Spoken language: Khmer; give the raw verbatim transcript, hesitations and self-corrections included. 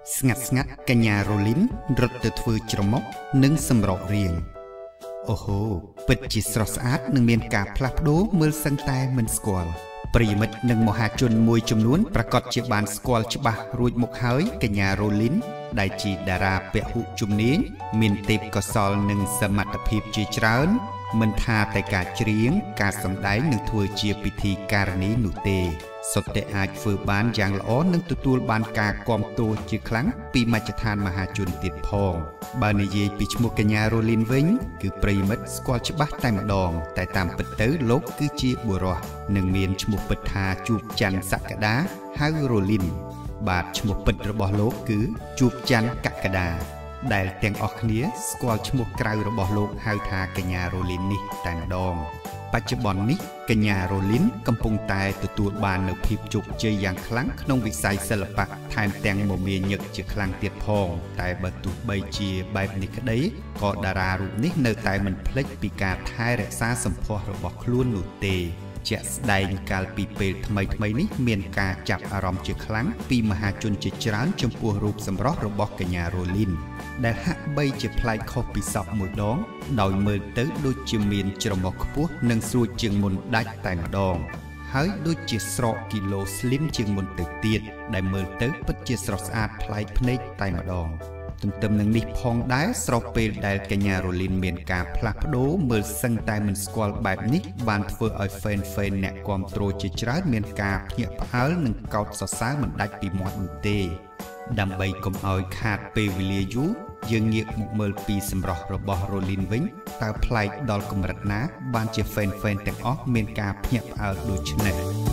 ស្ងាត់ស្ងាត់កញ្ញារ៉ូលីនរត់ទៅធ្វើច្រមុះនិងសម្រករៀងអូហូពិតជាស្រស់ស្អាតនិងមានការផ្លាស់ប្ដូរមើលសឹងតែមិនស្គាល់ប្រិយមិត្តនិងមហាជនមួយចំនួនប្រកាសជាបានស្គាល់ច្បាស់រួចមកហើយកញ្ញារ៉ូលីនដែលជាតារាពហុជំនាញមានទេពកោសល្យនិងសមត្ថភាពជាច្រើនមិនថាតែការច្រៀងការសម្ដែងនិងធ្វើជាពិធីការនីនោះទេសុទ្ធតែអាចធ្វើបានយ៉ាងល្អនិងទទួលបានការគាំទ្រជាខ្លាំងពីមជ្ឈដ្ឋានមហាជនទៀតផងបើនិយាយពីឈ្មោះកញ្ញារ៉ូលីនវិញគឺប្រិយមិត្តស្គាល់ច្បាស់តែម្ដងតែតាមពិតទៅលោកគឺជាបុរសនិងមានឈ្មោះពិតថាជួបច័ន្ទសក្តាហៅរ៉ូលីនបាទឈ្មោះពិតរបស់លោកគឺជួបច័ន្ទកក្កដាដែលទាំងអស់គ្នាស្គាល់ឈ្មោះក្រៅរបស់លោកហៅថាកញ្ញារ៉ូលីននេះតែម្ដងបច្ចុប្បន្ននេះកញ្ញារ៉ូលីនកំពុងតែទទួលបាននូវភាពជោគជ័យយ៉ាងខ្លាំងក្នុងវិស័យសិល្បៈថែមទាំងមមាញឹកជាខ្លាំងទៀតផងតែបើទោះបីជាបែបនេះក្តីក៏តារារូបនេះនៅតែមិនភ្លេចពីការថែរក្សាសម្ផស្សរបស់ខ្លួននោះទេជាក់ស្ដែងកាលពីពេលថ្មីថ្មីនេះមានការចាប់អារម្មណ៍ជាខ្លាំងពីមហាជនជាច្រើនចំពោះរូបសម្រស់របស់កញ្ញារ៉ូលីនដែលហាក់បីជាប្លែកខុសពីសពមួយដងដោយមើលទៅដូចជាមានច្រមុះខ្ពស់និងស្រួចជាងមុនដាច់តែម្ដងហើយដូចជាស្រកគីឡូស្លីមជាងមុនទៅទៀតដែលមើលទៅពិតជាស្រស់ស្អាតប្លែកភ្នែកតែម្ដងទន្ទឹមនឹងនេះផងដែរស្របពេលដែលកញ្ញារ៉ូលីនមានការផ្លាស់ប្ដូរមើលសឹងតែមិនស្គាល់បែបនេះបានធ្វើឲ្យហ្វេនហ្វេនអ្នកគាំទ្រជាច្រើនមានការភ្ញាក់ផ្អើលនិងកោតសរសើរមិនដាច់ពីមាត់នោះទេដើម្បីកុំឲ្យខាតពេលវេលាយូរយើងងាកមកមើលពីសម្រស់របស់រ៉ូលីនវិញតើប្លែកដល់កម្រិតណាបានជាហ្វេនហ្វេនទាំងអស់មានការភ្ញាក់ផ្អើលដូចនេះ